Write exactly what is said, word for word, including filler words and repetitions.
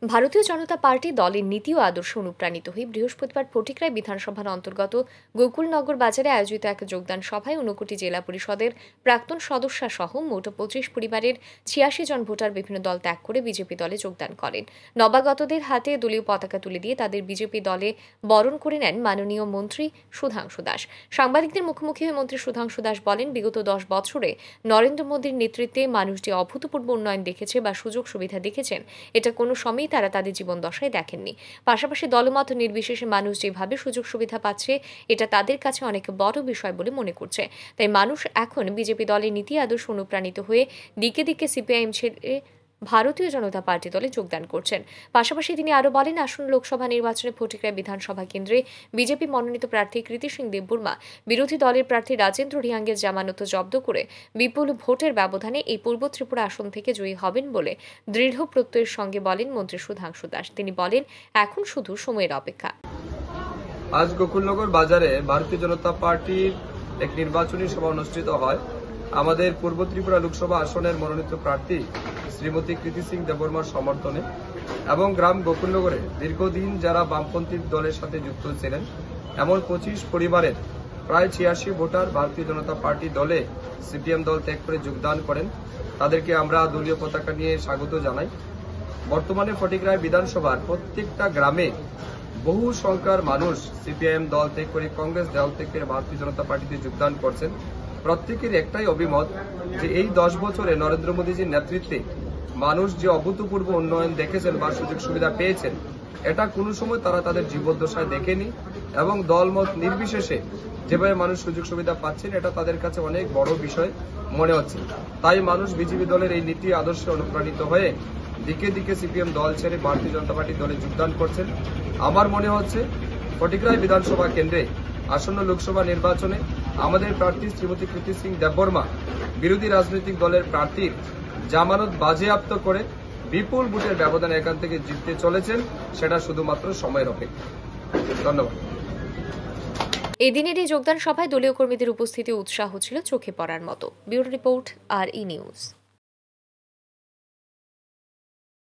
ভারতীয় জনতা পার্টি দলের নীতি ও আদর্শ অনুপ্রাণিত হয়ে বৃহস্পতিবার ফটিকরায় বিধানসভার অন্তর্গত গোকুলনগর বাজারে আয়োজিত এক যোগদান সভায় ঊনকোটি জেলা পরিষদের প্রাক্তন সদস্যা সহ মোট পঁচিশ পরিবারের ছিয়াশি জন ভোটার বিভিন্ন দল ত্যাগ করে বিজেপি দলে যোগদান করেন। নবাগতদের হাতে দলীয় পতাকা তুলে দিয়ে তাদের বিজেপি দলে বরণ করে নেন মাননীয় মন্ত্রী সুধাংশু দাস। সাংবাদিকদের মুখোমুখি হয়ে মন্ত্রী সুধাংশু দাস বলেন, বিগত দশ বছরে নরেন্দ্র মোদীর নেতৃত্বে মানুষ যে অভূতপূর্ব উন্নয়ন দেখেছে বা সুযোগ সুবিধা দেখেছেন, এটা কোনো সময় তারা তাদের জীবন দশায় দেখেননি। পাশাপাশি দলমত নির্বিশেষে মানুষ যেভাবে সুযোগ সুবিধা পাচ্ছে, এটা তাদের কাছে অনেক বড় বিষয় বলে মনে করছে। তাই মানুষ এখন বিজেপি দলের নীতি আদর্শ অনুপ্রাণিত হয়ে দিকে দিকে সিপিআইএম ছেড়ে ভারতীয় জনতা পার্টি দলে যোগদান করছেন। পাশাপাশি তিনি আরও বলেন, আসন্ন লোকসভা নির্বাচনে ফটিকরায় বিধানসভা কেন্দ্রে বিজেপি মনোনীত প্রার্থী কৃতি সিং দেববর্মা বিরোধী দলের প্রার্থী রাজেন্দ্র রিয়াঙ্গের জামানত জব্দ করে বিপুল ভোটের ব্যবধানে এই পূর্ব ত্রিপুরা আসন থেকে জয়ী হবেন বলে দৃঢ় প্রত্যয়ের সঙ্গে বলেন মন্ত্রী সুধাংশু দাস। তিনি বলেন, এখন শুধু সময়ের অপেক্ষা। আজ গোকুলনগর বাজারে ভারতীয় জনতা পার্টির এক নির্বাচনী সভা অনুষ্ঠিত হয়। আমাদের পূর্ব ত্রিপুরা লোকসভা আসনের মনোনীত প্রার্থী শ্রীমতী কৃতি সিং দেববর্মার সমর্থনে এবং গ্রাম গোকুলনগরে দীর্ঘদিন যারা বামপন্থী দলের সাথে যুক্ত ছিলেন এমন পঁচিশ পরিবারের প্রায় ছিয়াশি ভোটার ভারতীয় জনতা পার্টি দলে সিপিএম দল ত্যাগ করে যোগদান করেন। তাদেরকে আমরা দলীয় পতাকা নিয়ে স্বাগত জানাই। বর্তমানে ফটিকরায় বিধানসভার প্রত্যেকটা গ্রামে বহু সংখ্যার মানুষ সিপিআইএম দল ত্যাগ করে কংগ্রেস দল ত্যাগ করে ভারতীয় জনতা পার্টিতে যোগদান করছেন। প্রত্যেকের একটাই অভিমত যে এই দশ বছরে নরেন্দ্র মোদীজির নেতৃত্বে মানুষ যে অভূতপূর্ব উন্নয়ন দেখেছেন বা সুযোগ সুবিধা পেয়েছেন, এটা কোনো সময় তারা তাদের জীবদ্দশায় দেখেনি এবং দলমত নির্বিশেষে যেভাবে মানুষ সুযোগ সুবিধা পাচ্ছেন, এটা তাদের কাছে অনেক বড় বিষয় মনে হচ্ছে। তাই মানুষ বিজেপি দলের এই নীতি আদর্শে অনুপ্রাণিত হয়ে দিকে দিকে সিপিএম দল ছেড়ে ভারতীয় জনতা পার্টি দলে যোগদান করছেন। আমার মনে হচ্ছে ফটিকরায় বিধানসভা কেন্দ্রে আসন্ন লোকসভা নির্বাচনে আমাদের প্রার্থী শ্রীমতী কৃতি সিং দেববর্মা বিরোধী রাজনৈতিক দলের প্রার্থীর জামানত বাজেয়াপ্ত করে বিপুল ভোটের ব্যবধানে এখান থেকে জিততে চলেছেন। সেটা শুধুমাত্র সময়ের অপেক্ষা। ধন্যবাদ। এদিনের এই যোগদান সভায় দলীয় কর্মীদের উপস্থিতি উৎসাহ ছিল চোখে পড়ার মতো। Bureau report, R E news.